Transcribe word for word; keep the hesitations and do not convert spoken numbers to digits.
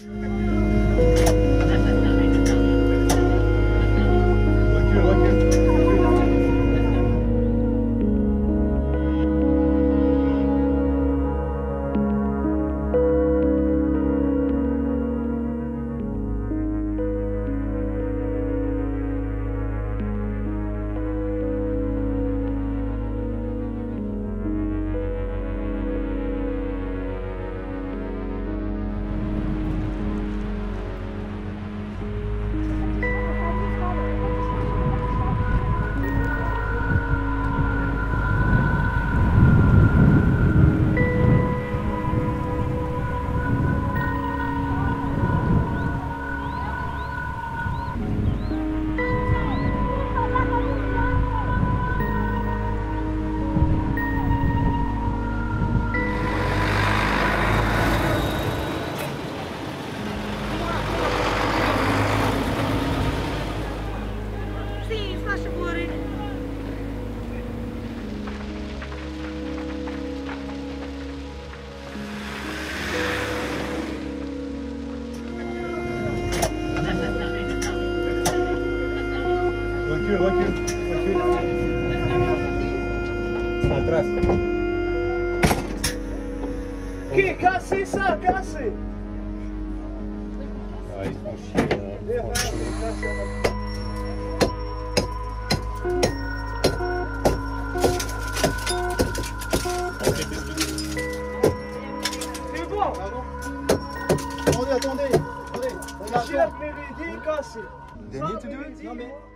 Atrás. Que? Cassez ça, cassez. Ah, ils font chier là. C'est bon. Attendez, attendez, attendez. On a J'ai la prévu, cassez. They need to do it? Non mais